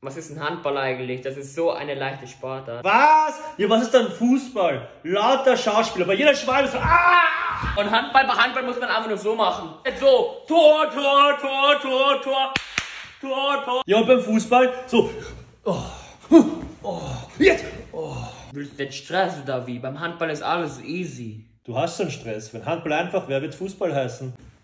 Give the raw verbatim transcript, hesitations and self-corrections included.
Was ist ein Handball eigentlich? Das ist so eine leichte Sportart. Was? Ja, was ist dann Fußball? Lauter Schauspieler, bei jeder Schwalbe so, ah! Und Handball, bei Handball muss man einfach nur so machen. So, Tor, Tor, Tor, Tor, Tor, Tor, Tor. Ja, und beim Fußball so, oh, oh, jetzt, oh. Willst du den Stress oder wie? Beim Handball ist alles easy. Du hast schon Stress. Wenn Handball einfach wäre, wird Fußball heißen.